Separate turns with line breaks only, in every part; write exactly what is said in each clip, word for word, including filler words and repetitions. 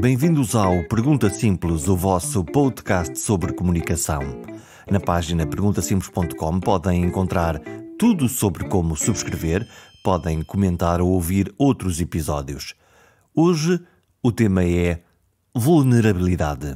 Bem-vindos ao Pergunta Simples, o vosso podcast sobre comunicação. Na página pergunta simples ponto com podem encontrar tudo sobre como subscrever, podem comentar ou ouvir outros episódios. Hoje o tema é vulnerabilidade.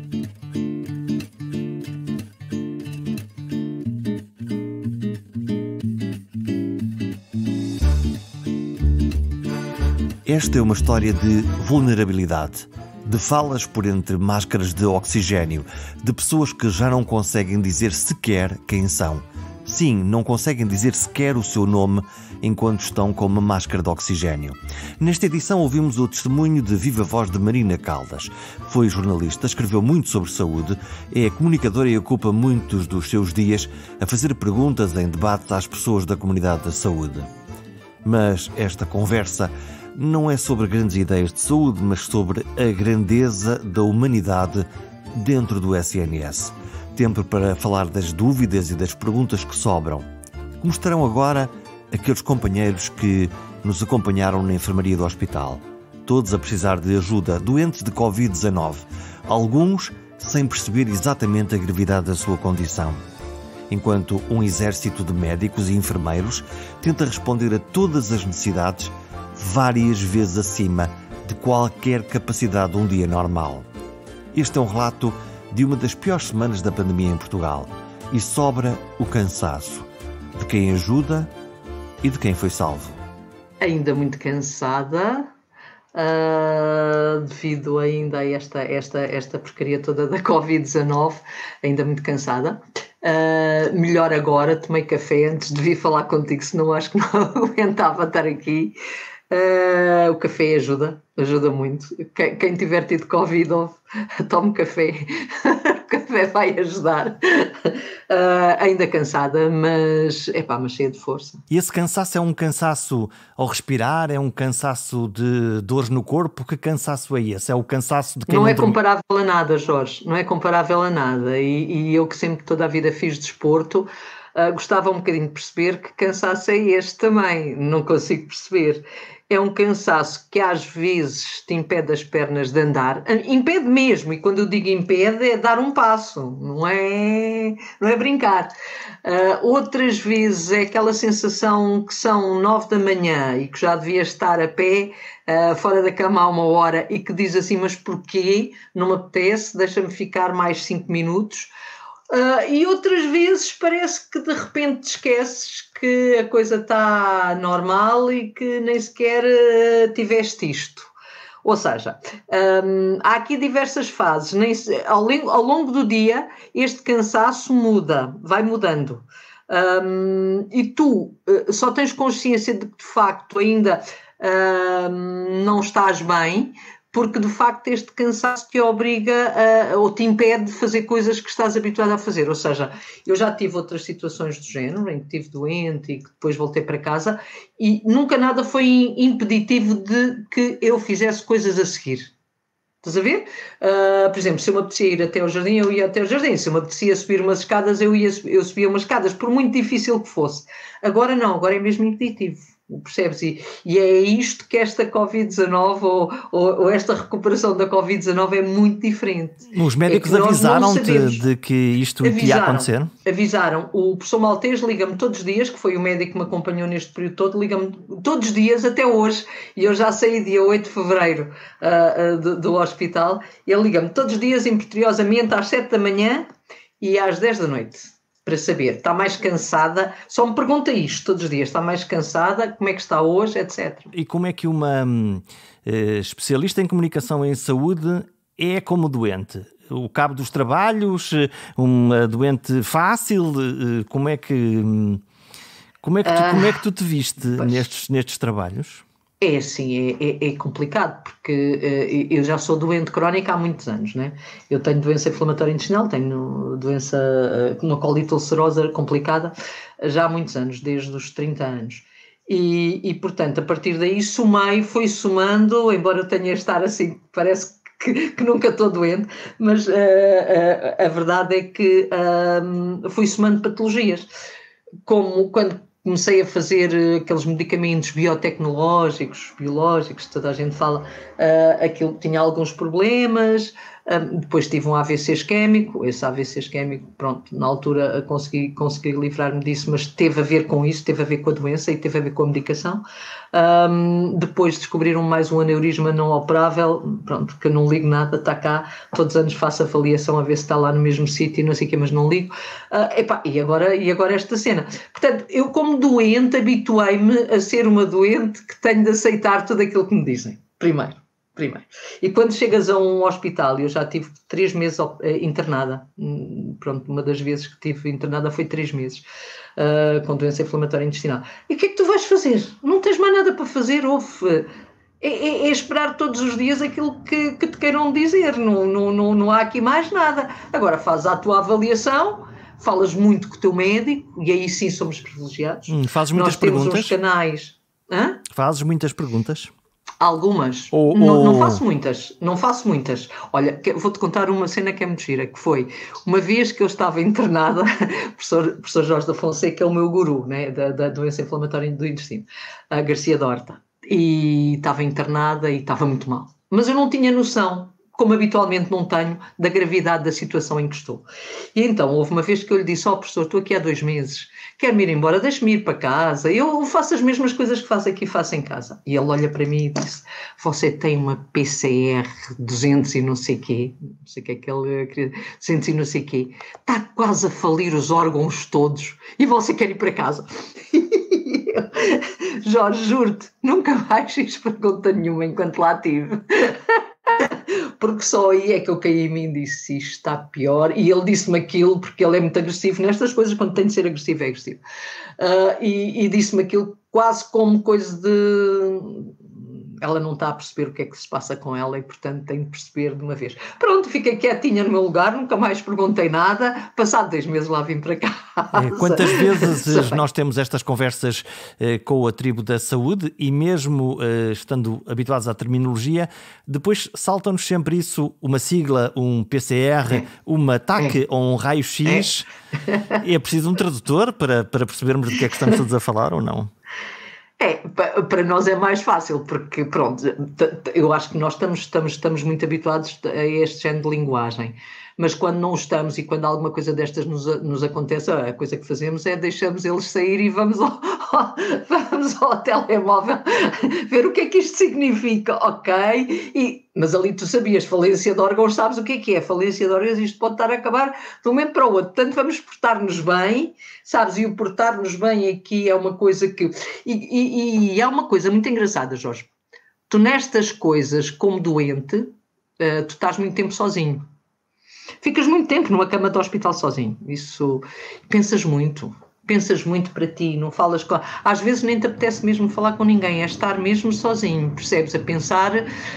Esta é uma história de vulnerabilidade, de falas por entre máscaras de oxigênio, de pessoas que já não conseguem dizer sequer quem são. Sim, não conseguem dizer sequer o seu nome enquanto estão com uma máscara de oxigênio. Nesta edição ouvimos o testemunho de viva voz de Marina Caldas. Foi jornalista, escreveu muito sobre saúde, é comunicadora e ocupa muitos dos seus dias a fazer perguntas em debates às pessoas da comunidade da saúde. Mas esta conversa não é sobre grandes ideias de saúde, mas sobre a grandeza da humanidade dentro do S N S. Tempo para falar das dúvidas e das perguntas que sobram. Como estarão agora aqueles companheiros que nos acompanharam na enfermaria do hospital? Todos a precisar de ajuda, doentes de covid dezanove. Alguns sem perceber exatamente a gravidade da sua condição. Enquanto um exército de médicos e enfermeiros tenta responder a todas as necessidades várias vezes acima de qualquer capacidade de um dia normal. Este é um relato de uma das piores semanas da pandemia em Portugal e sobra o cansaço de quem ajuda e de quem foi salvo.
Ainda muito cansada, uh, devido ainda a esta, esta, esta porcaria toda da covid dezanove, ainda muito cansada. Uh, melhor agora, tomei café antes de vir falar contigo, senão acho que não aguentava estar aqui. Uh, o café ajuda, ajuda muito. Quem, quem tiver tido Covid, tome café. O café vai ajudar. Uh, ainda cansada, mas, epá, mas cheia de força.
E esse cansaço é um cansaço ao respirar? É um cansaço de dores no corpo? Que cansaço é esse? É o cansaço de quem
não, não é
dorme...
comparável a nada, Jorge. Não é comparável a nada. E, e eu que sempre toda a vida fiz desporto, uh, gostava um bocadinho de perceber que cansaço é este também. Não consigo perceber. É um cansaço que às vezes te impede as pernas de andar, impede mesmo, e quando eu digo impede é dar um passo, não é, não é brincar. Uh, outras vezes é aquela sensação que são nove da manhã e que já devia estar a pé, uh, fora da cama há uma hora, e que diz assim, mas porquê? Não me apetece, deixa-me ficar mais cinco minutos. Uh, e outras vezes parece que de repente te esqueces que a coisa está normal e que nem sequer uh, tiveste isto. Ou seja, um, há aqui diversas fases. Nem se, ao, ao longo do dia este cansaço muda, vai mudando. Um, e tu uh, só tens consciência de que de facto ainda uh, não estás bem, porque de facto este cansaço te obriga a, ou te impede de fazer coisas que estás habituado a fazer. Ou seja, eu já tive outras situações do género, em que estive doente e que depois voltei para casa, e nunca nada foi impeditivo de que eu fizesse coisas a seguir. Estás a ver? Uh, por exemplo, se eu me apetecia ir até ao jardim, eu ia até ao jardim. Se eu me apetecia subir umas escadas, eu, ia, eu subia umas escadas, por muito difícil que fosse. Agora não, agora é mesmo impeditivo. Percebes? E, e é isto que esta covid dezanove ou, ou, ou esta recuperação da covid dezanove é muito diferente.
Os médicos é avisaram-te de que isto avisaram, ia acontecer?
Avisaram. O professor Maltês liga-me todos os dias, que foi o médico que me acompanhou neste período todo, liga-me todos os dias até hoje, e eu já saí dia oito de fevereiro uh, uh, do, do hospital, e ele liga-me todos os dias imperiosamente às sete da manhã e às dez da noite. Para saber, está mais cansada, só me pergunta isto todos os dias, está mais cansada, como é que está hoje, etcétera.
E como é que uma uh, especialista em comunicação em saúde é como doente? O cabo dos trabalhos, uma doente fácil, uh, como é que, como é que, tu, uh, como é que tu te viste nestes, nestes trabalhos?
É assim, é, é, é complicado, porque uh, eu já sou doente crónica há muitos anos, né? Eu tenho doença inflamatória intestinal, tenho doença, uh, uma colite ulcerosa complicada já há muitos anos, desde os trinta anos. E, e portanto, a partir daí somei, fui somando, embora eu tenha de estar assim, parece que, que nunca estou doente, mas uh, uh, a verdade é que uh, fui somando patologias. Como quando comecei a fazer aqueles medicamentos biotecnológicos, biológicos, toda a gente fala, uh, aquilo tinha alguns problemas, um, depois tive um A V C isquémico, esse A V C isquémico, pronto, na altura consegui, consegui livrar-me disso, mas teve a ver com isso, teve a ver com a doença e teve a ver com a medicação. Um, depois descobriram mais um aneurisma não operável, pronto, que eu não ligo nada, está cá, todos os anos faço avaliação a ver se está lá no mesmo sítio, não sei o quê, mas não ligo. Uh, epá, e, agora, e agora esta cena. Portanto, eu como doente habituei-me a ser uma doente que tenho de aceitar tudo aquilo que me dizem, primeiro. Primeiro. E quando chegas a um hospital, eu já tive três meses internada, pronto, uma das vezes que tive internada foi três meses, uh, com doença inflamatória intestinal. E o que é que tu vais fazer? Não tens mais nada para fazer, ouve. É, é, é esperar todos os dias aquilo que, que te queiram dizer, não, não, não, não há aqui mais nada. Agora fazes a tua avaliação, falas muito com o teu médico, e aí sim somos privilegiados.
Hum, fazes muitas
Nós temos
perguntas?
uns canais... Hã?
Fazes muitas perguntas?
Algumas.
Ou,
não,
ou...
não faço muitas. Não faço muitas. Olha, vou-te contar uma cena que é muito gira, que foi uma vez que eu estava internada, o professor, professor Jorge da Fonseca é o meu guru, né, da, da doença inflamatória do intestino, a Garcia de Horta, e estava internada e estava muito mal. Mas eu não tinha noção, como habitualmente não tenho, da gravidade da situação em que estou. E então, houve uma vez que eu lhe disse, ó, oh, professor, estou aqui há dois meses, quero-me ir embora, deixe-me ir para casa, eu faço as mesmas coisas que faço aqui, faço em casa. E ele olha para mim e disse, você tem uma P C R duzentos e não sei quê, não sei o que é que ele queria, duzentos e não sei quê, está quase a falir os órgãos todos e você quer ir para casa. Jorge, juro-te, nunca mais fiz pergunta nenhuma enquanto lá estive. Porque só aí é que eu caí em mim e disse, isto está pior, e ele disse-me aquilo, porque ele é muito agressivo nestas coisas, quando tem de ser agressivo é agressivo, uh, e, e disse-me aquilo quase como coisa de... ela não está a perceber o que é que se passa com ela e, portanto, tem de perceber de uma vez. Pronto, fiquei quietinha no meu lugar, nunca mais perguntei nada, passado dois meses lá vim para casa.
É, quantas vezes nós temos estas conversas eh, com a tribo da saúde e mesmo eh, estando habituados à terminologia, depois saltam-nos sempre isso, uma sigla, um P C R, é. uma T A C é. ou um raio-x. É. é preciso um tradutor para, para percebermos do que é que estamos todos a falar ou não?
É, para nós é mais fácil, porque pronto, eu acho que nós estamos, estamos, estamos muito habituados a este género de linguagem, mas quando não estamos e quando alguma coisa destas nos, nos acontece, a coisa que fazemos é deixamos eles sair e vamos ao, ao, vamos ao telemóvel ver o que é que isto significa, ok? E, mas ali tu sabias, falência de órgãos, sabes o que é que é? Falência de órgãos, isto pode estar a acabar de um momento para o outro, portanto vamos portar-nos bem, sabes? E o portar-nos bem aqui é uma coisa que... E, e, e há uma coisa muito engraçada, Jorge, tu nestas coisas, como doente, uh, tu estás muito tempo sozinho. Ficas muito tempo numa cama de hospital sozinho, isso, pensas muito, pensas muito para ti, não falas com... Às vezes nem te apetece mesmo falar com ninguém, é estar mesmo sozinho, percebes? A pensar,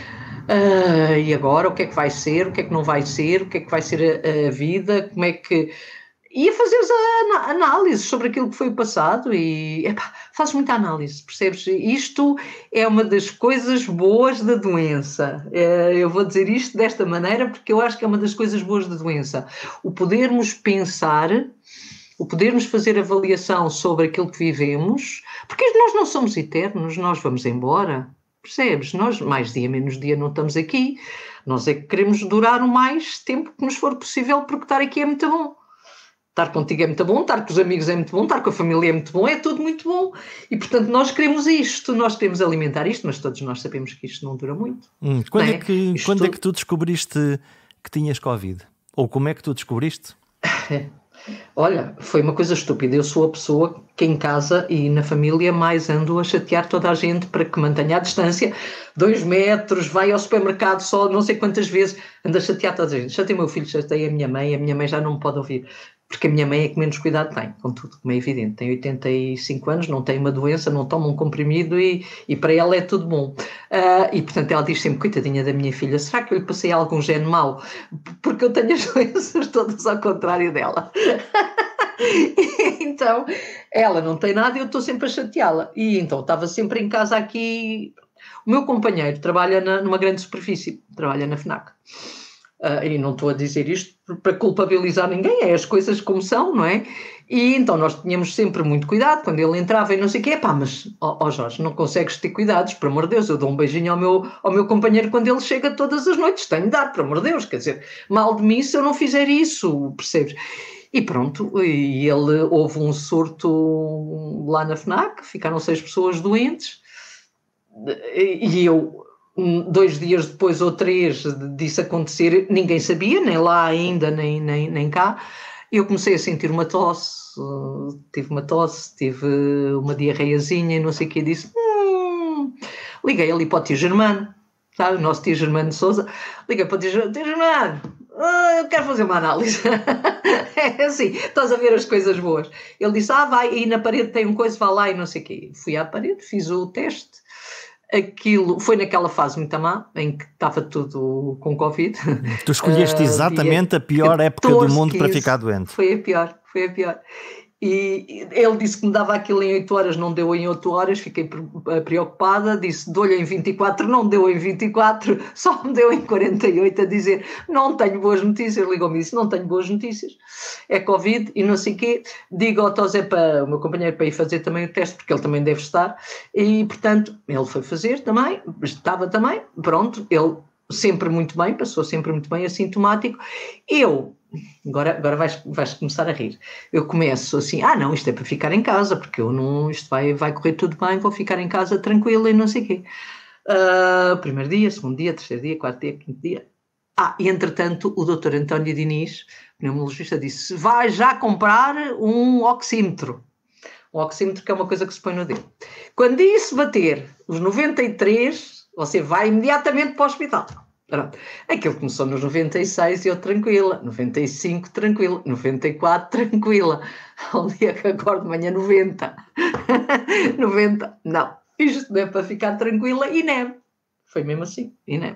uh, e agora o que é que vai ser, o que é que não vai ser, o que é que vai ser a, a vida, como é que... E a fazeres a análise sobre aquilo que foi o passado e epá, fazes muita análise, percebes? Isto é uma das coisas boas da doença. Eu vou dizer isto desta maneira porque eu acho que é uma das coisas boas da doença. O podermos pensar, o podermos fazer avaliação sobre aquilo que vivemos, porque nós não somos eternos, nós vamos embora, percebes? Nós, mais dia, menos dia, não estamos aqui. Nós é que queremos durar o mais tempo que nos for possível porque estar aqui é muito bom. Estar contigo é muito bom, estar com os amigos é muito bom, estar com a família é muito bom, é tudo muito bom. E, portanto, nós queremos isto, nós queremos alimentar isto, mas todos nós sabemos que isto não dura muito.
Hum, quando
não
é, que, quando tudo... é que tu descobriste que tinhas Covid? Ou como é que tu descobriste?
Olha, foi uma coisa estúpida. Eu sou a pessoa que em casa e na família mais ando a chatear toda a gente para que mantenha a distância, dois metros, vai ao supermercado só não sei quantas vezes, ando a chatear toda a gente. Chatei o meu filho, chatei a minha mãe, a minha mãe já não me pode ouvir. Porque a minha mãe é que menos cuidado tem, com tudo, como é evidente. Tem oitenta e cinco anos, não tem uma doença, não toma um comprimido e, e para ela é tudo bom. Uh, e, portanto, ela diz sempre, coitadinha da minha filha, será que eu lhe passei algum gene mau? Porque eu tenho as doenças todas ao contrário dela. Então, ela não tem nada e eu estou sempre a chateá-la. E então, estava sempre em casa aqui... O meu companheiro trabalha na, numa grande superfície, trabalha na FNAC. Uh, e não estou a dizer isto para culpabilizar ninguém, é as coisas como são, não é? E então nós tínhamos sempre muito cuidado quando ele entrava e não sei o quê. Pá, mas, ó oh, oh Jorge, não consegues ter cuidados, por amor de Deus, eu dou um beijinho ao meu, ao meu companheiro quando ele chega todas as noites, tenho de dar, por amor de Deus, quer dizer, mal de mim se eu não fizer isso, percebes? E pronto, e ele, houve um surto lá na FNAC, ficaram seis pessoas doentes, e eu... dois dias depois ou três disso acontecer, ninguém sabia, nem lá ainda, nem, nem, nem cá. Eu comecei a sentir uma tosse, tive uma tosse, tive uma diarreiazinha e não sei o que, disse, hum... liguei ali para o tio Germano, sabe, o nosso tio Germano de Sousa, liguei para o tio Germano, tio Germano, eu quero fazer uma análise. É assim, estás a ver as coisas boas. Ele disse, ah, vai, e na parede tem um coisa, vá lá e não sei o quê. Fui à parede, fiz o teste. Aquilo foi naquela fase muito má, em que estava tudo com Covid.
Tu escolheste exatamente uh, a pior época do mundo para ficar doente.
Foi a pior, foi a pior. E ele disse que me dava aquilo em oito horas, não deu em oito horas, fiquei preocupada, disse dou-lhe em vinte e quatro, não deu em vinte e quatro, só me deu em quarenta e oito a dizer não tenho boas notícias. Ligou-me e disse não tenho boas notícias, é Covid e não sei o quê. Digo ao Tosé, para o meu companheiro, para ir fazer também o teste, porque ele também deve estar, e portanto ele foi fazer também, estava também, pronto, ele sempre muito bem, passou sempre muito bem, assintomático. Eu... Agora, agora vais, vais começar a rir. Eu começo assim, ah não, isto é para ficar em casa, porque eu não, isto vai, vai correr tudo bem, vou ficar em casa tranquila e não sei o quê. Uh, primeiro dia, segundo dia, terceiro dia, quarto dia, quinto dia. Ah, e entretanto o doutor António Diniz, pneumologista, disse, vai já comprar um oxímetro. Um oxímetro que é uma coisa que se põe no dedo. Quando isso bater os noventa e três, você vai imediatamente para o hospital. Pronto. Aquilo começou nos noventa e seis e eu tranquila, noventa e cinco tranquila, noventa e quatro tranquila, ao dia que acordo de manhã noventa, noventa, não, isto não é para ficar tranquila, I N E M, foi mesmo assim, I N E M,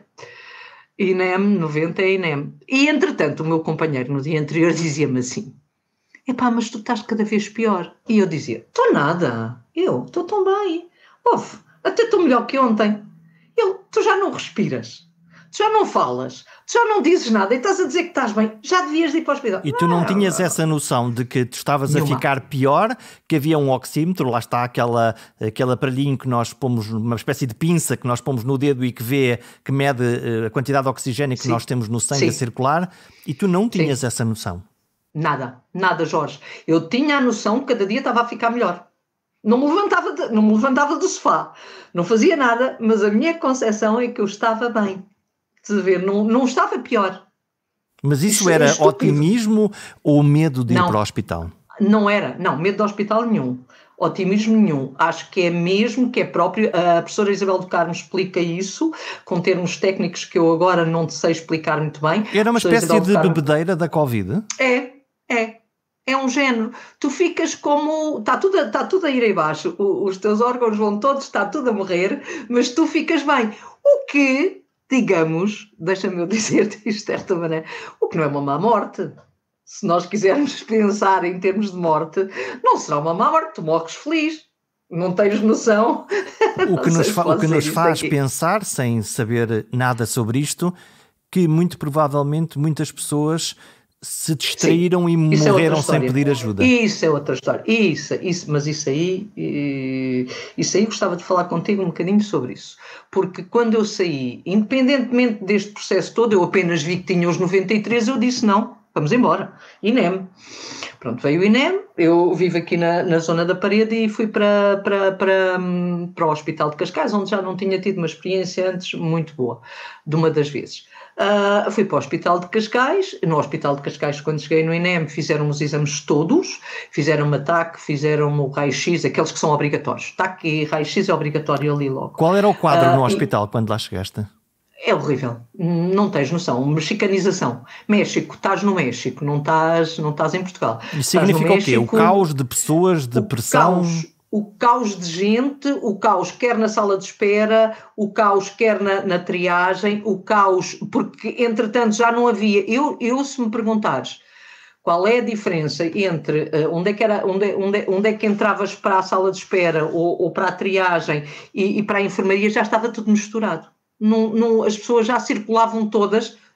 I N E M, noventa é I N E M, e entretanto o meu companheiro no dia anterior dizia-me assim, epá, mas tu estás cada vez pior, e eu dizia, estou nada, eu estou tão bem, ouve, até estou melhor que ontem, ele, tu já não respiras, tu já não falas, tu já não dizes nada e estás a dizer que estás bem, já devias ir para o hospital.
E tu não, não tinhas essa noção de que tu estavas Nenhuma. a ficar pior, que havia um oxímetro, lá está aquela, aquele aparelhinho que nós pomos, uma espécie de pinça que nós pomos no dedo e que vê, que mede a quantidade de oxigênio que Sim. nós temos no sangue Sim. a circular, e tu não tinhas Sim. essa noção?
Nada, nada, Jorge. Eu tinha a noção que cada dia estava a ficar melhor. Não me levantava, de, não me levantava do sofá, não fazia nada, mas a minha concepção é que eu estava bem. De ver, não, não estava pior.
Mas isso, isso era é otimismo ou medo de ir
não,
para o hospital?
Não era, não, medo de hospital nenhum, otimismo nenhum. Acho que é mesmo que é próprio, a professora Isabel do Carmo explica isso, com termos técnicos que eu agora não sei explicar muito bem.
Era uma espécie de Carmo, bebedeira da Covid?
É, é. É um género. Tu ficas como... Está tudo, está tudo a ir abaixo, os teus órgãos vão todos, está tudo a morrer, mas tu ficas bem. O que... digamos, deixa-me eu dizer-te isto desta maneira, o que não é uma má morte. Se nós quisermos pensar em termos de morte, não será uma má morte, tu morres feliz, não tens noção.
O que nos, fa- o que nos faz aqui. pensar, sem saber nada sobre isto, que muito provavelmente muitas pessoas se distraíram Sim, e morreram é sem pedir ajuda.
Isso é outra história. Isso, isso, mas isso aí, isso aí gostava de falar contigo um bocadinho sobre isso. Porque quando eu saí, independentemente deste processo todo, eu apenas vi que tinha os noventa e três, eu disse não, vamos embora. I N E M. Pronto, veio o I N E M, eu vivo aqui na, na zona da parede e fui para, para, para, para o Hospital de Cascais, onde já não tinha tido uma experiência antes muito boa, de uma das vezes. Uh, fui para o Hospital de Cascais. No Hospital de Cascais, quando cheguei no I N E M, fizeram os exames todos, fizeram-me T A C, fizeram-me o raio-x, aqueles que são obrigatórios. T A C e raio-x é obrigatório ali logo.
Qual era o quadro uh, no hospital e... quando lá chegaste?
É horrível, não tens noção, mexicanização. México, estás no México, não estás, não estás em Portugal.
Isso significa o quê? O caos de pessoas, de pressão?
Caos. O caos de gente, o caos quer na sala de espera, o caos quer na, na triagem, o caos, porque entretanto já não havia, eu, eu se me perguntares qual é a diferença entre uh, onde, é que era, onde, onde, onde é que entravas para a sala de espera ou, ou para a triagem e, e para a enfermaria, já estava tudo misturado. Não, não, as pessoas já circulavam todas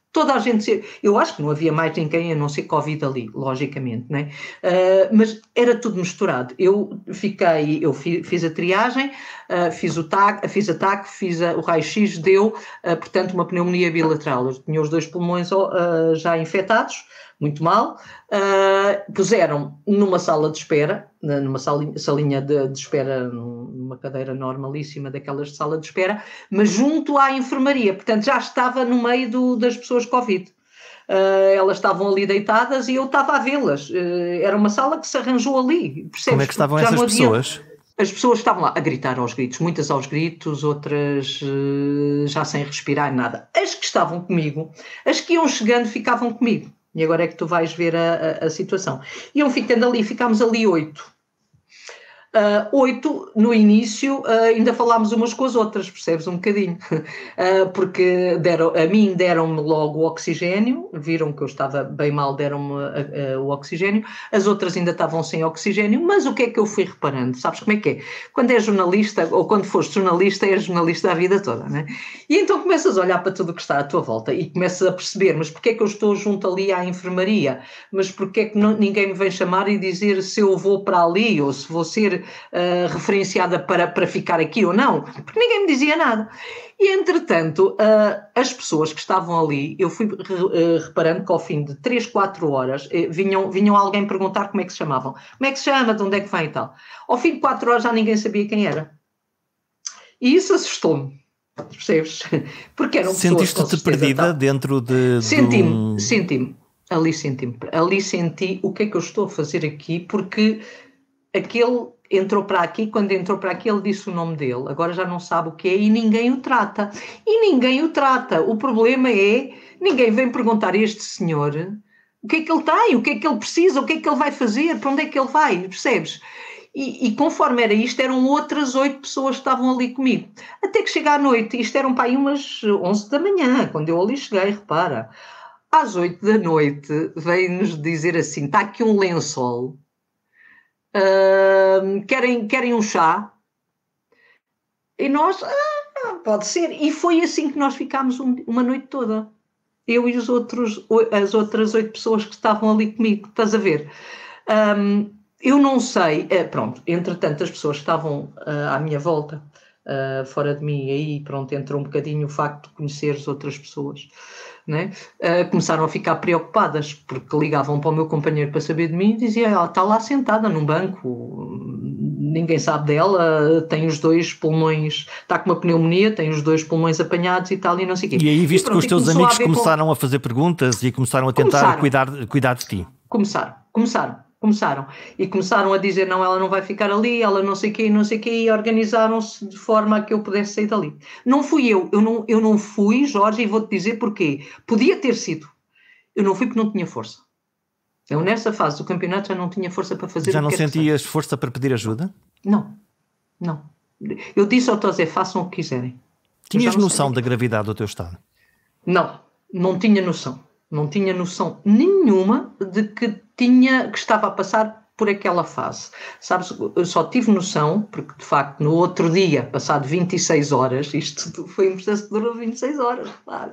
Toda a gente, eu acho que não havia mais ninguém a não ser Covid ali, logicamente, né? Uh, mas era tudo misturado. Eu fiquei, eu fi, fiz a triagem, uh, fiz o TAC, fiz a TAC, fiz a, o raio-x, deu, uh, portanto, uma pneumonia bilateral. Eu tinha os dois pulmões uh, já infectados, muito mal. Uh, puseram numa sala de espera, numa salinha, salinha de, de espera, numa cadeira normalíssima daquelas de sala de espera, mas junto à enfermaria, portanto já estava no meio do, das pessoas Covid. Uh, elas estavam ali deitadas e eu estava a vê-las. Uh, era uma sala que se arranjou ali. Percebes?
Como é que estavam essas pessoas?
As pessoas estavam lá a gritar aos gritos, muitas aos gritos, outras uh, já sem respirar, nada. As que estavam comigo, as que iam chegando ficavam comigo. E agora é que tu vais ver a, a, a situação. Iam ficando ali, ficámos ali oito. Uh, oito, no início, uh, ainda falámos umas com as outras, percebes um bocadinho, uh, porque deram, a mim deram-me logo o oxigénio, viram que eu estava bem mal, deram-me uh, uh, o oxigénio, as outras ainda estavam sem oxigénio, mas o que é que eu fui reparando? Sabes como é que é? Quando és jornalista, ou quando foste jornalista, és jornalista a vida toda, né? E então começas a olhar para tudo o que está à tua volta e começas a perceber, mas porquê é que eu estou junto ali à enfermaria? Mas porquê é que não, ninguém me vem chamar e dizer se eu vou para ali, ou se vou ser Uh, referenciada para, para ficar aqui ou não, porque ninguém me dizia nada. E, entretanto, uh, as pessoas que estavam ali, eu fui uh, reparando que ao fim de três, quatro horas, uh, vinham, vinham alguém perguntar como é que se chamavam. Como é que se chama, de onde é que vem e tal. Ao fim de quatro horas já ninguém sabia quem era. E isso assustou-me, percebes? Porque eram pessoas...
Sentiste-te perdida tal. Dentro de...
Senti-me,
de um...
senti-me. Ali senti-me. Ali senti o que é que eu estou a fazer aqui, porque aquele... entrou para aqui, quando entrou para aqui ele disse o nome dele, agora já não sabe o que é e ninguém o trata. E ninguém o trata. O problema é, ninguém vem perguntar a este senhor o que é que ele tem, o que é que ele precisa, o que é que ele vai fazer, para onde é que ele vai, percebes? E, e conforme era isto, eram outras oito pessoas que estavam ali comigo. Até que chega à noite, isto eram para aí umas onze da manhã, quando eu ali cheguei, repara. Às oito da noite veio-nos dizer assim, está aqui um lençol, Uh, querem, querem um chá? E nós, ah, pode ser. E foi assim que nós ficámos um, uma noite toda. Eu e os outros, as outras oito pessoas que estavam ali comigo. Estás a ver? Um, eu não sei. Uh, pronto, entretanto, as pessoas que estavam uh, à minha volta, uh, fora de mim, aí pronto, entrou um bocadinho o facto de conhecer as outras pessoas. Né? Uh, começaram a ficar preocupadas porque ligavam para o meu companheiro para saber de mim e diziam, ela está lá sentada num banco, ninguém sabe dela, tem os dois pulmões, está com uma pneumonia, tem os dois pulmões apanhados e tal e não sei o quê.
E aí viste que os teus amigos começaram com... a fazer perguntas e começaram a tentar
começaram.
Cuidar, cuidar de ti.
Começaram, começaram. Começaram, e começaram a dizer não, ela não vai ficar ali, ela não sei o quê, não sei o quê, e organizaram-se de forma a que eu pudesse sair dali. Não fui eu, eu não, eu não fui, Jorge, e vou-te dizer porquê. Podia ter sido, eu não fui porque não tinha força. Eu nessa fase do campeonato já não tinha força para fazer.
Já não sentias força para pedir ajuda?
Não, não. Eu disse ao Tosé, façam o que quiserem.
Tinhas noção da gravidade do teu estado?
Não, não tinha noção. Não tinha noção nenhuma de que, tinha, que estava a passar por aquela fase. Sabes, eu só tive noção, porque de facto no outro dia, passado vinte e seis horas, isto foi um processo que durou vinte e seis horas, claro,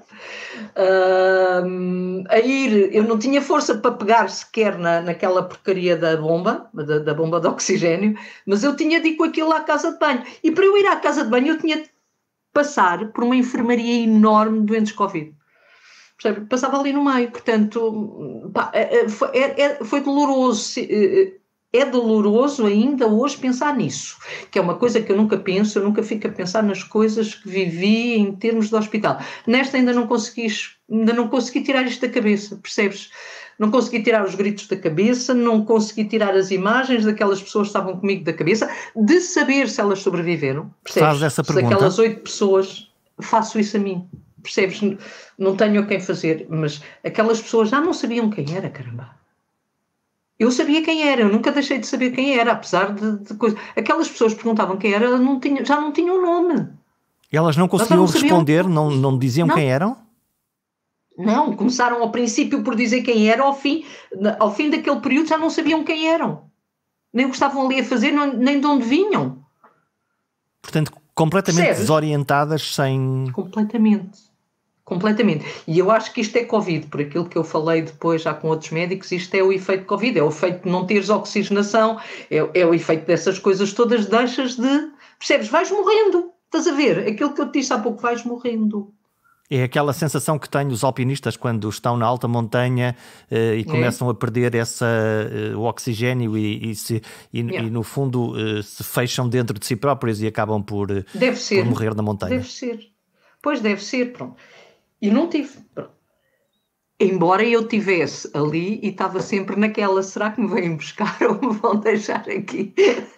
uh, a ir, eu não tinha força para pegar sequer na, naquela porcaria da bomba, da, da bomba de oxigénio, mas eu tinha de ir com aquilo à casa de banho. E para eu ir à casa de banho eu tinha de passar por uma enfermaria enorme de doentes Covid. Passava ali no meio, portanto, pá, foi, é, foi doloroso, é doloroso ainda hoje pensar nisso, que é uma coisa que eu nunca penso, eu nunca fico a pensar nas coisas que vivi em termos de hospital. Nesta ainda não consegui, ainda não consegui tirar isto da cabeça, percebes? Não consegui tirar os gritos da cabeça, não consegui tirar as imagens daquelas pessoas que estavam comigo da cabeça, de saber se elas sobreviveram, percebes?
Faz essa pergunta.
Se aquelas oito pessoas, faço isso a mim. Percebes? Não tenho a quem fazer, mas aquelas pessoas já não sabiam quem era, caramba. Eu sabia quem era, eu nunca deixei de saber quem era, apesar de, de coisas. Aquelas pessoas perguntavam quem era, não tinham, já não tinham nome.
Elas não conseguiam não responder, não, não diziam
não.
quem eram?
Não, começaram ao princípio por dizer quem era, ao fim, ao fim daquele período já não sabiam quem eram. Nem o que estavam ali a fazer, nem de onde vinham.
Portanto, completamente
Percebes?
Desorientadas, sem...
Completamente. Completamente. E eu acho que isto é Covid, por aquilo que eu falei depois já com outros médicos, isto é o efeito Covid, é o efeito de não teres oxigenação, é, é o efeito dessas coisas todas, deixas de... Percebes? Vais morrendo. Estás a ver? Aquilo que eu te disse há pouco, vais morrendo.
É aquela sensação que têm os alpinistas quando estão na alta montanha uh, e começam é. a perder essa, uh, o oxigênio e, e, se, e, yeah. e no fundo uh, se fecham dentro de si próprios e acabam por, uh,
deve ser.
por morrer na montanha.
Deve ser. Pois deve ser, pronto. E não tive. Pronto. Embora eu tivesse ali e estava sempre naquela, será que me vêm buscar ou me vão deixar aqui?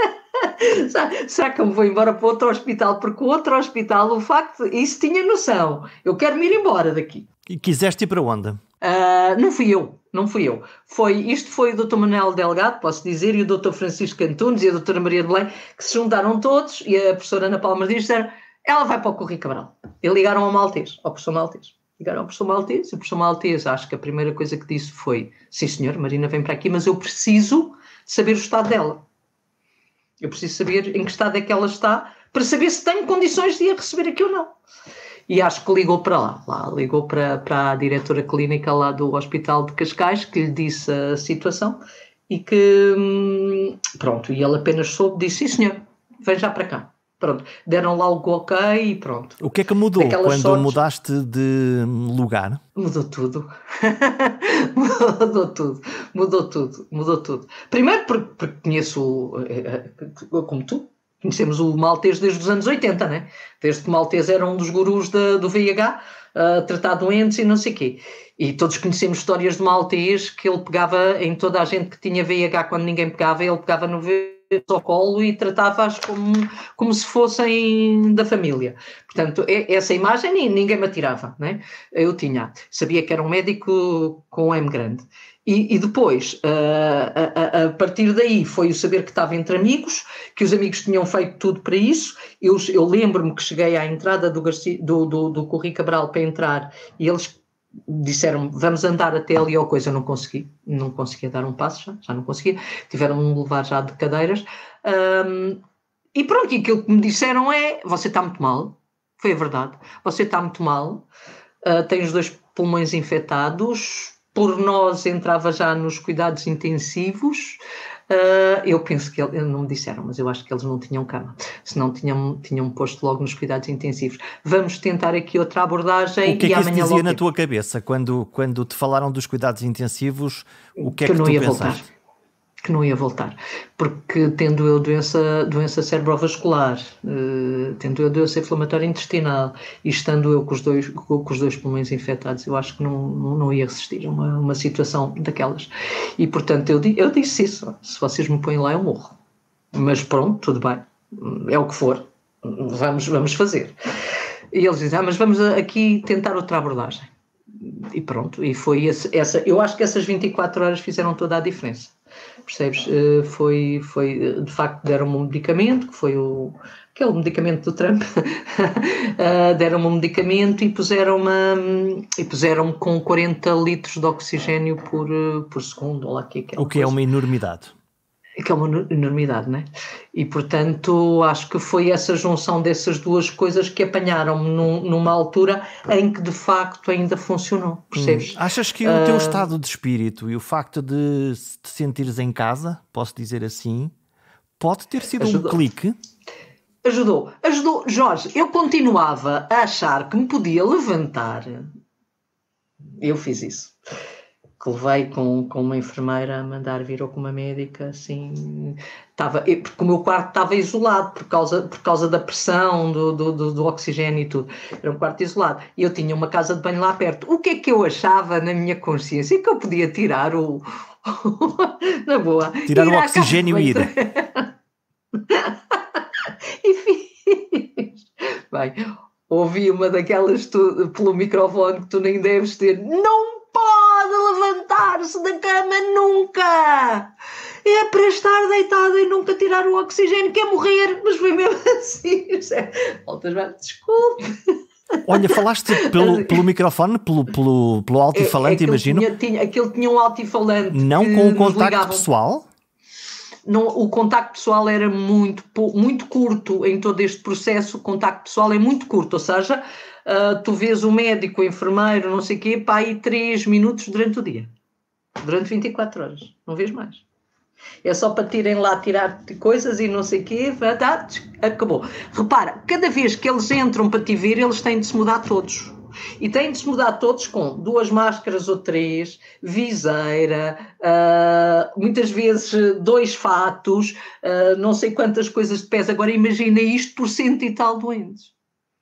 Será que eu me vou embora para outro hospital? Porque o outro hospital, o facto, isso tinha noção. Eu quero me ir embora daqui.
E quiseste ir para onde?
Uh, não fui eu, não fui eu. Foi, isto foi o doutor Manuel Delgado, posso dizer, e o doutor Francisco Antunes e a doutora Maria de Belém, que se juntaram todos, e a professora Ana Paula Martins disseram, ela vai para o Correio Cabral. E ligaram ao Maltês, ao professor Maltês. Ligaram ao professor Maltês, e o professor Maltês, acho que a primeira coisa que disse foi, sim senhor, Marina vem para aqui, mas eu preciso saber o estado dela. Eu preciso saber em que estado é que ela está para saber se tenho condições de a receber aqui ou não. E acho que ligou para lá, lá ligou para, para a diretora clínica lá do Hospital de Cascais, que lhe disse a situação e que, pronto, e ele apenas soube, disse, sim senhor, vem já para cá. Pronto, deram lá o ok e pronto.
O que é que mudou
Daquelas
quando
sortes,
mudaste de lugar?
Mudou tudo. mudou tudo. Mudou tudo. Mudou tudo. Primeiro porque, porque conheço, como tu, conhecemos o Maltês desde os anos oitenta, né? Desde que o Maltês era um dos gurus da, do V I H, a tratar doentes e não sei o quê. E todos conhecemos histórias do Maltês que ele pegava em toda a gente que tinha V I H quando ninguém pegava, ele pegava no V ao colo e tratava-as como, como se fossem da família. Portanto, essa imagem ninguém me atirava, né? Eu tinha, sabia que era um médico com M grande. E, e depois, a, a, a partir daí, foi o saber que estava entre amigos, que os amigos tinham feito tudo para isso. Eu, eu lembro-me que cheguei à entrada do, Garcia, do, do, do Correio Cabral para entrar e eles disseram vamos andar até ali ou coisa, eu não consegui, não conseguia dar um passo, já, já não conseguia, tiveram-me de levar já de cadeiras, um, e pronto, e aquilo que me disseram é, você está muito mal, foi a verdade, você está muito mal, uh, tem os dois pulmões infectados, por nós entrava já nos cuidados intensivos. Uh, eu penso que eles não me disseram, mas eu acho que eles não tinham cama, senão tinham, tinham posto logo nos cuidados intensivos. Vamos tentar aqui outra abordagem.
O que é
e
que isso
amanhã
dizia na tua cabeça quando, quando te falaram dos cuidados intensivos? O que é que,
que não
tu
ia
pensaste?
Voltar. Que não ia voltar, porque tendo eu doença, doença cerebrovascular, uh, tendo eu doença inflamatória intestinal e estando eu com os dois, com, com os dois pulmões infectados, eu acho que não, não, não ia resistir a uma, uma situação daquelas. E portanto eu, eu disse isso, se vocês me põem lá eu morro. Mas pronto, tudo bem, é o que for, vamos, vamos fazer. E eles dizem, ah, mas vamos aqui tentar outra abordagem. E pronto, e foi esse, essa, eu acho que essas vinte e quatro horas fizeram toda a diferença. Percebes? Uh, foi, foi, de facto, deram-me um medicamento, que foi o, aquele medicamento do Trump, uh, deram-me um medicamento e puseram-me, e puseram-me com quarenta litros de oxigênio por, por segundo. Ou lá, que é
o que coisa. É uma enormidade.
Que é uma enormidade, não é? E, portanto, acho que foi essa junção dessas duas coisas que apanharam-me num, numa altura em que, de facto, ainda funcionou, percebes?
Hum. Achas que o teu uh... estado de espírito e o facto de te sentires em casa, posso dizer assim, pode ter sido ajudou. um clique?
Ajudou. Ajudou. Jorge, eu continuava a achar que me podia levantar. Eu fiz isso. Que levei com, com uma enfermeira a mandar vir ou com uma médica, assim, estava, porque o meu quarto estava isolado por causa, por causa da pressão do, do, do, do oxigênio e tudo, era um quarto isolado, e eu tinha uma casa de banho lá perto. O que é que eu achava na minha consciência? Que eu podia tirar o... na boa.
Tirar o oxigênio e ir.
E fiz. Bem, ouvi uma daquelas tu, pelo microfone que tu nem deves ter, não pode levantar-se da cama nunca, é para estar deitada e nunca tirar o oxigênio, quer morrer, mas foi mesmo assim. Voltas, vai, desculpe.
Olha, falaste pelo, pelo microfone, pelo, pelo, pelo altifalante, é, é imagino.
Tinha, tinha, aquilo tinha um altifalante.
Não com o contacto pessoal?
Não, o contacto pessoal era muito, muito curto em todo este processo, o contacto pessoal é muito curto, ou seja, uh, tu vês o médico, o enfermeiro, não sei o quê, pá, aí três minutos durante o dia. Durante vinte e quatro horas. Não vês mais. É só para tirem lá, tirar coisas e não sei o quê, tá, acabou. Repara, cada vez que eles entram para te ver, eles têm de se mudar todos. E têm de se mudar todos com duas máscaras ou três, viseira, uh, muitas vezes dois fatos, uh, não sei quantas coisas de pés. Agora imagina isto por cento e tal doentes.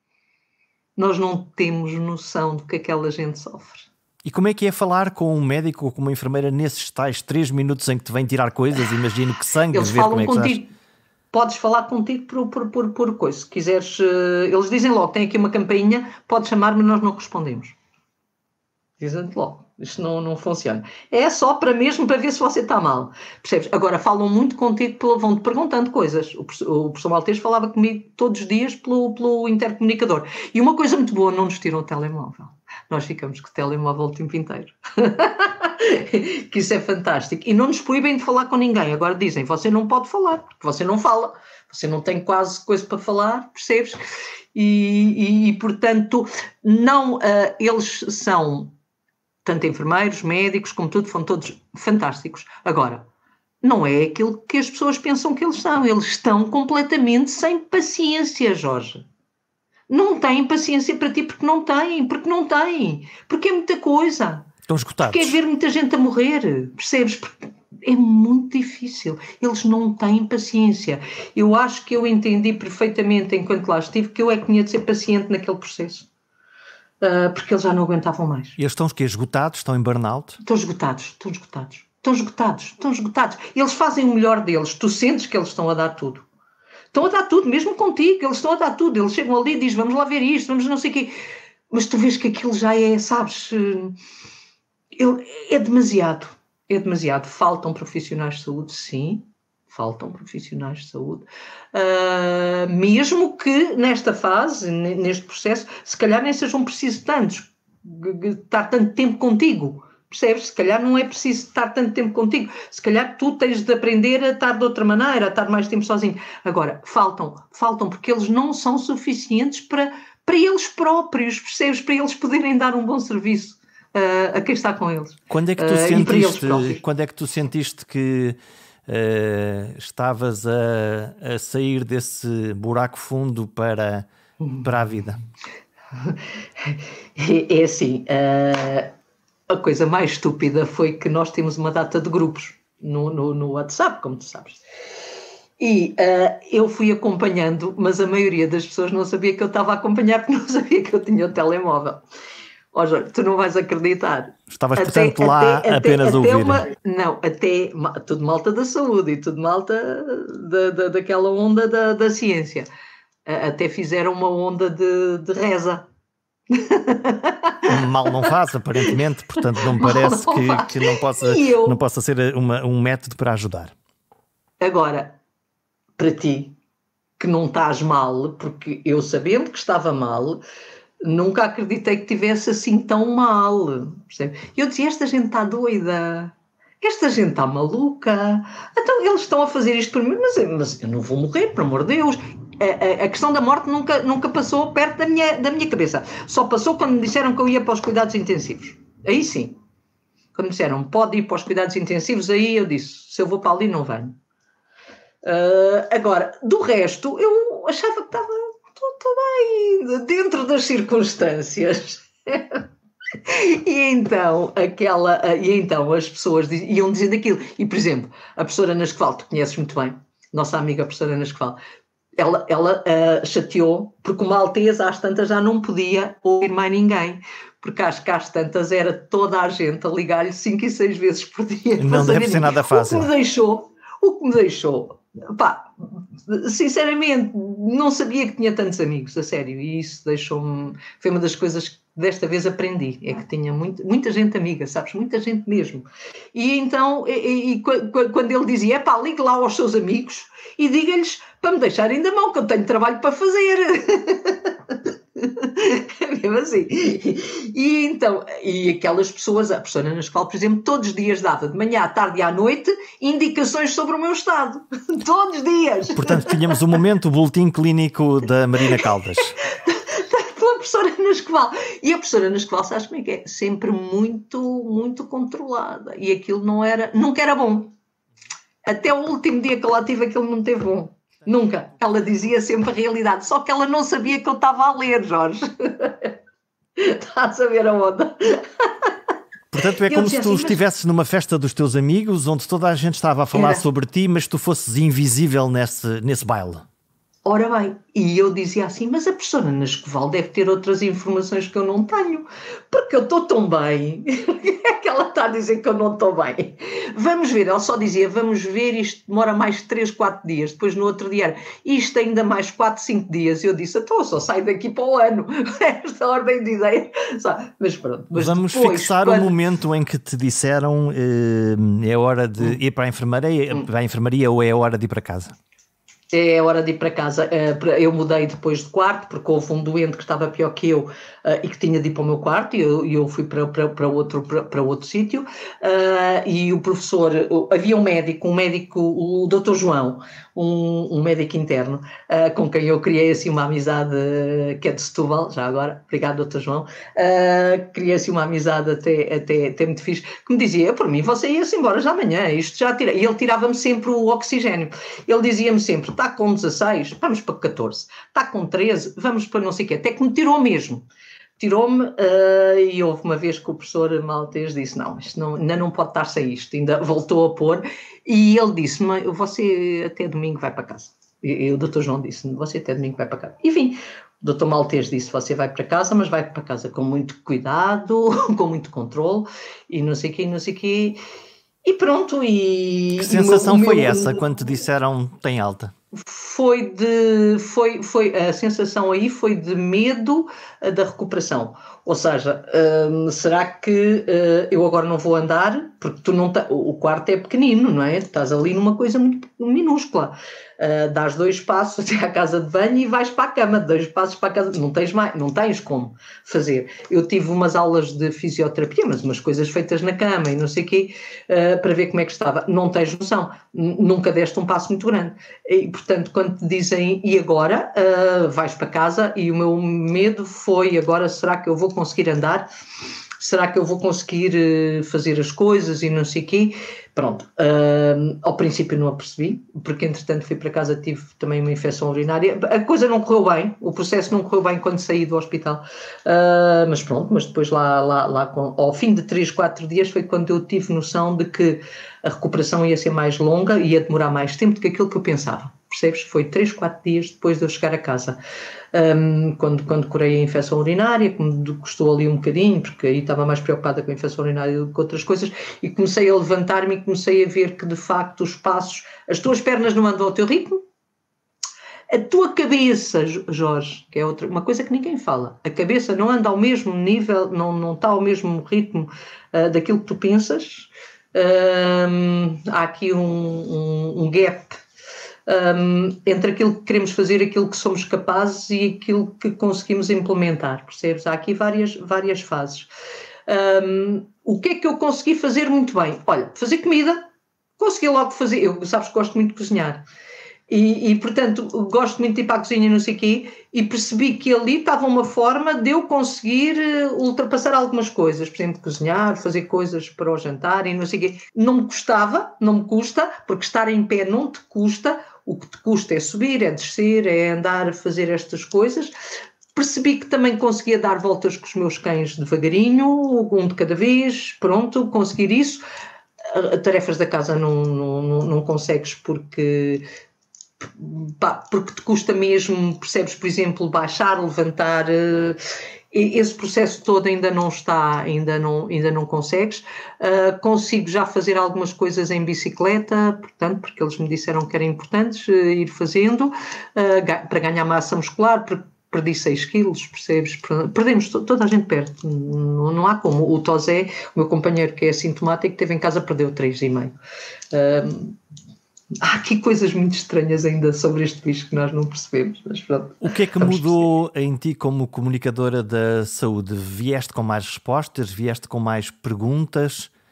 Nós não temos noção do que aquela gente sofre.
E como é que é falar com um médico ou com uma enfermeira nesses tais três minutos em que te vem tirar coisas? Imagino que sangue,
eles
ver
falam
como é que
contigo.
estás.
Podes falar contigo por, por, por, por coisa. Se quiseres, uh, eles dizem logo, tem aqui uma campainha, podes chamar-me, nós não respondemos. Dizem-te logo, isto não, não funciona. É só para mesmo para ver se você está mal. Percebes? Agora, falam muito contigo, vão-te perguntando coisas. O, o professor Maltês falava comigo todos os dias pelo, pelo intercomunicador. E uma coisa muito boa, não nos tiram o telemóvel. Nós ficamos com o telemóvel o tempo inteiro. Que isso é fantástico. E não nos proíbem de falar com ninguém. Agora dizem, você não pode falar, porque você não fala. Você não tem quase coisa para falar, percebes? E, e, e portanto, não, uh, eles são, tanto enfermeiros, médicos, como tudo, foram todos fantásticos. Agora, não é aquilo que as pessoas pensam que eles são. Eles estão completamente sem paciência, Jorge. Não têm paciência para ti porque não têm, porque não têm, porque é muita coisa.
Estão esgotados.
Porque é ver muita gente a morrer, percebes? Porque é muito difícil. Eles não têm paciência. Eu acho que eu entendi perfeitamente, enquanto lá estive, que eu é que tinha de ser paciente naquele processo. Uh, porque eles já não aguentavam mais.
E eles estão que esgotados? Estão em burnout?
Estão esgotados, estão esgotados. Estão esgotados, estão esgotados. Eles fazem o melhor deles. Tu sentes que eles estão a dar tudo. Estão a dar tudo, mesmo contigo, eles estão a dar tudo. Eles chegam ali e dizem, vamos lá ver isto, vamos não sei o quê. Mas tu vês que aquilo já é, sabes, é demasiado, é demasiado. Faltam profissionais de saúde, sim, faltam profissionais de saúde. Uh, mesmo que nesta fase, neste processo, se calhar nem sejam precisos tantos, estar tanto tempo contigo. Percebes? Se calhar não é preciso estar tanto tempo contigo. Se calhar tu tens de aprender a estar de outra maneira, a estar mais tempo sozinho. Agora, faltam, faltam porque eles não são suficientes para, para eles próprios, percebes? Para eles poderem dar um bom serviço uh, a quem está com eles.
Quando é que tu
uh,
sentiste, quando é que tu sentiste que uh, estavas a, a sair desse buraco fundo para, para a vida?
É, é assim... Uh, a coisa mais estúpida foi que nós temos uma data de grupos no, no, no WhatsApp, como tu sabes. E uh, eu fui acompanhando, mas a maioria das pessoas não sabia que eu estava a acompanhar porque não sabia que eu tinha o telemóvel. Ó Jorge, tu não vais acreditar.
Estavas, até, portanto, lá até, apenas a ouvir.
Uma, não, até tudo malta da saúde e tudo malta da, da, daquela onda da, da ciência. Uh, até fizeram uma onda de, de reza.
Mal não faz, aparentemente, portanto não me parece não que, que não, possa, eu... não possa ser uma, um método para ajudar.
Agora, para ti, que não estás mal, porque eu sabendo que estava mal, nunca acreditei que estivesse assim tão mal. Percebe? Eu dizia, esta gente está doida, esta gente está maluca, então eles estão a fazer isto por mim, mas, mas eu não vou morrer, por amor de Deus. A, a, a questão da morte nunca, nunca passou perto da minha, da minha cabeça. Só passou quando me disseram que eu ia para os cuidados intensivos. Aí sim. Quando me disseram, pode ir para os cuidados intensivos, aí eu disse, se eu vou para ali não venho. Uh, agora, do resto, eu achava que estava tudo bem, dentro das circunstâncias. E então, aquela, e então as pessoas iam dizendo aquilo. E, por exemplo, a professora Ana Escoval, tu conheces muito bem, nossa amiga professora Ana Escoval, ela, ela uh, chateou, porque uma alteza às tantas já não podia ouvir mais ninguém, porque acho que às tantas era toda a gente a ligar-lhe cinco e seis vezes por dia.
Não deve ser nada fácil.
O que me deixou, o que me deixou, pá, sinceramente, não sabia que tinha tantos amigos, a sério, e isso deixou-me, foi uma das coisas que desta vez aprendi, é que tinha muito, muita gente amiga, sabes, muita gente mesmo. E então, e, e, quando ele dizia, pá, ligue lá aos seus amigos e diga-lhes para me deixarem da mão, que eu tenho trabalho para fazer. É mesmo assim. E então, e aquelas pessoas, a professora na escola, por exemplo, todos os dias dava, de manhã à tarde e à noite, indicações sobre o meu estado. Todos os dias.
Portanto, tínhamos um momento, o boletim clínico da Marina Caldas.
Pela professora Ana Escoval. E a professora Ana Escoval, sabes como é que é? Sempre muito, muito controlada. E aquilo não era, nunca era bom. Até o último dia que eu lá tive, aquilo não teve bom. Nunca. Ela dizia sempre a realidade. Só que ela não sabia que eu estava a ler, Jorge. Estás a ver a onda?
Portanto, é como se tu assim, estivesses mas... numa festa dos teus amigos, onde toda a gente estava a falar era. sobre ti, mas tu fosses invisível nesse, nesse baile.
Ora bem, e eu dizia assim, mas a professora Ana Escoval deve ter outras informações que eu não tenho, porque eu estou tão bem. É que ela está a dizer que eu não estou bem. Vamos ver, ela só dizia, vamos ver, isto demora mais três, quatro dias. Depois no outro dia, isto ainda mais quatro, cinco dias. Eu disse, então eu só saio daqui para o ano. Esta ordem de ideia. Mas pronto. Mas
vamos
depois,
fixar
quando...
o momento em que te disseram eh, é hora de hum. ir para a enfermaria, hum. para a enfermaria ou é hora de ir para casa?
É hora de ir para casa. Eu mudei depois de quarto, porque houve um doente que estava pior que eu e que tinha de ir para o meu quarto, e eu, eu fui para, para, para outro, para, para outro sítio, e o professor, havia um médico, um médico, o doutor João, um, um médico interno, com quem eu criei assim uma amizade, que é de Setúbal, já agora, obrigado doutor João, criei assim uma amizade até, até, até muito fixe, que me dizia, por mim você ia-se embora já amanhã, isto já tira, e ele tirava-me sempre o oxigênio, ele dizia-me sempre, está com dezasseis, vamos para catorze, está com treze, vamos para não sei o quê, até que me tirou mesmo. Tirou-me uh, e houve uma vez que o professor maltês disse, não, isto não, ainda não pode estar sem isto, ainda voltou a pôr, e ele disse-me, você até domingo vai para casa. E, e o doutor João disse-me, você até domingo vai para casa. Enfim, o doutor Maltês disse, você vai para casa, mas vai para casa com muito cuidado, com muito controle, e não sei o quê, não sei o quê, e pronto. E
que sensação
o meu,
foi
o meu,
essa quando te disseram tem alta?
Foi de, foi, foi, a sensação aí foi de medo da recuperação, ou seja, hum, será que uh, eu agora não vou andar, porque tu não tá, o quarto é pequenino, não é? Estás ali numa coisa muito minúscula, uh, dás dois passos até à casa de banho e vais para a cama, dois passos para a casa, não tens mais, não tens como fazer. Eu tive umas aulas de fisioterapia, mas umas coisas feitas na cama e não sei o quê, uh, para ver como é que estava, não tens noção, nunca deste um passo muito grande, e portanto quando te dizem e agora, uh, vais para casa, e o meu medo foi agora, será que eu vou conseguir andar? Será que eu vou conseguir uh, fazer as coisas e não sei o quê? Pronto, uh, ao princípio não a percebi, porque entretanto fui para casa, tive também uma infecção urinária, a coisa não correu bem, o processo não correu bem quando saí do hospital, uh, mas pronto, mas depois lá, lá, lá com, ao fim de três, quatro dias foi quando eu tive noção de que a recuperação ia ser mais longa e ia demorar mais tempo do que aquilo que eu pensava. Percebes? Foi três, quatro dias depois de eu chegar a casa. Um, quando, quando curei a infecção urinária, que me custou ali um bocadinho, porque aí estava mais preocupada com a infecção urinária do que outras coisas, e comecei a levantar-me e comecei a ver que, de facto, os passos, as tuas pernas não andam ao teu ritmo, a tua cabeça, Jorge, que é outra, uma coisa que ninguém fala, a cabeça não anda ao mesmo nível, não, não está ao mesmo ritmo uh, daquilo que tu pensas. Um, há aqui um, um, um gap Um, entre aquilo que queremos fazer, aquilo que somos capazes e aquilo que conseguimos implementar, percebes? Há aqui várias, várias fases. Um, o que é que eu consegui fazer muito bem? Olha, fazer comida, consegui logo fazer, eu sabes que gosto muito de cozinhar, e, e portanto gosto muito de ir para a cozinha, não sei o quê, e percebi que ali estava uma forma de eu conseguir ultrapassar algumas coisas, por exemplo, cozinhar, fazer coisas para o jantar e não sei o quê. Não me custava, não me custa, porque estar em pé não te custa. O que te custa é subir, é descer, é andar a fazer estas coisas. Percebi que também conseguia dar voltas com os meus cães devagarinho, um de cada vez, pronto, conseguir isso. Tarefas da casa não, não, não, não consegues porque, pá, porque te custa mesmo, percebes, por exemplo, baixar, levantar... Esse processo todo ainda não está, ainda não, ainda não consegues. Uh, consigo já fazer algumas coisas em bicicleta, portanto, porque eles me disseram que eram importantes uh, ir fazendo, uh, para ganhar massa muscular, porque perdi seis quilos, percebes? Perdemos, toda a gente perde, não, não há como. O Tosé, o meu companheiro que é assintomático, teve em casa, perdeu três e meio. Uh, Há aqui coisas muito estranhas ainda sobre este bicho que nós não percebemos. Mas pronto,
o que é que mudou perceber. Em ti como comunicadora da saúde? Vieste com mais respostas? Vieste com mais perguntas?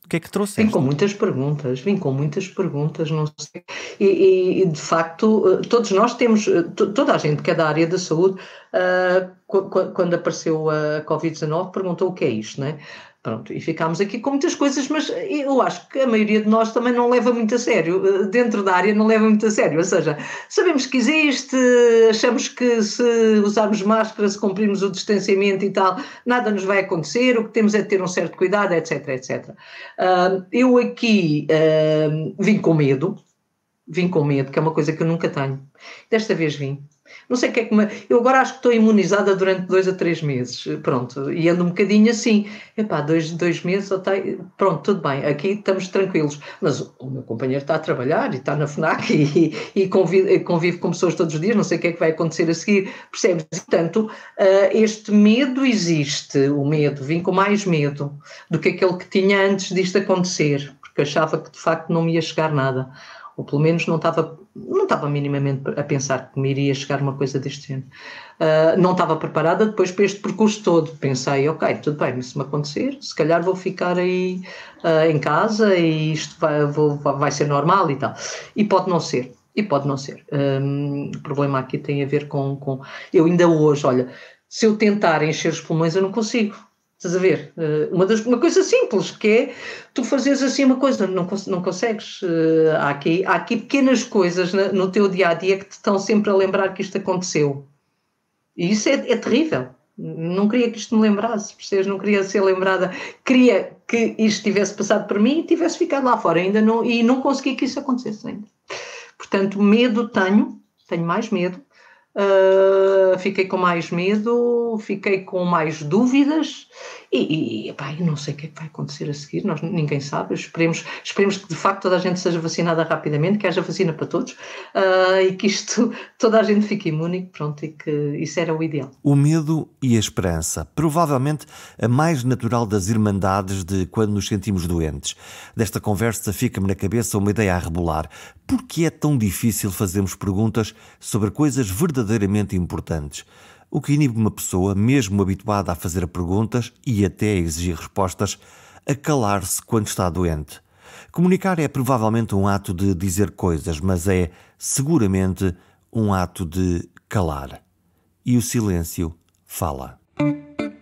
O que é que
Vim
trouxeste?
com muitas perguntas, vim com muitas perguntas, não sei. E, e- e, de facto, eh, todos nós temos, eh, to- toda a gente que é da área da saúde, ah, qu- qu- quando apareceu a covid dezanove, perguntou o que é isto, não é? Pronto, e ficámos aqui com muitas coisas, mas eu acho que a maioria de nós também não leva muito a sério, eh, dentro da área não leva muito a sério, ou seja, sabemos que existe, achamos que se usarmos máscara, se cumprirmos o distanciamento e tal, nada nos vai acontecer, o que temos é ter um certo cuidado, etc, etcétera. Ah, eu aqui ah, vim com medo, vim com medo, que é uma coisa que eu nunca tenho. Desta vez vim. Não sei o que é que me... Eu agora acho que estou imunizada durante dois a três meses, pronto, e ando um bocadinho assim. Epá, dois, dois meses, até... pronto, tudo bem, aqui estamos tranquilos. Mas o meu companheiro está a trabalhar e está na FNAC e, e convive, convive com pessoas todos os dias, não sei o que é que vai acontecer a seguir, percebes? Portanto, este medo existe, o medo, vim com mais medo do que aquele que tinha antes disto acontecer, porque achava que de facto não me ia chegar nada. Ou pelo menos não estava, não estava minimamente a pensar que me iria chegar uma coisa deste género. Uh, não estava preparada depois para este percurso todo. Pensei, ok, tudo bem, se me acontecer, se calhar vou ficar aí uh, em casa e isto vai, vou, vai ser normal e tal. E pode não ser. E pode não ser. Um, o problema aqui tem a ver com, com... Eu ainda hoje, olha, se eu tentar encher os pulmões, eu não consigo. Estás a ver? Uma, das, uma coisa simples, que é tu fazeres assim uma coisa, não, não consegues. Há aqui, há aqui pequenas coisas no teu dia-a-dia que te estão sempre a lembrar que isto aconteceu. E isso é, é terrível. Não queria que isto me lembrasse, percebes? Não queria ser lembrada. Queria que isto tivesse passado por mim e tivesse ficado lá fora ainda não, e não consegui que isso acontecesse ainda. Portanto, medo tenho, tenho mais medo. Uh, fiquei com mais medo, fiquei com mais dúvidas e, e epá, eu não sei o que é que vai acontecer a seguir, nós, ninguém sabe, esperemos, esperemos que de facto toda a gente seja vacinada rapidamente, que haja vacina para todos uh, e que isto, toda a gente fique imune, pronto, e que isso era o ideal.
O medo e a esperança, provavelmente a mais natural das irmandades de quando nos sentimos doentes. Desta conversa fica-me na cabeça uma ideia a rebolar. Por que é tão difícil fazermos perguntas sobre coisas verdadeiramente importantes? O que inibe uma pessoa, mesmo habituada a fazer perguntas e até a exigir respostas, a calar-se quando está doente? Comunicar é provavelmente um ato de dizer coisas, mas é seguramente um ato de calar. E o silêncio fala.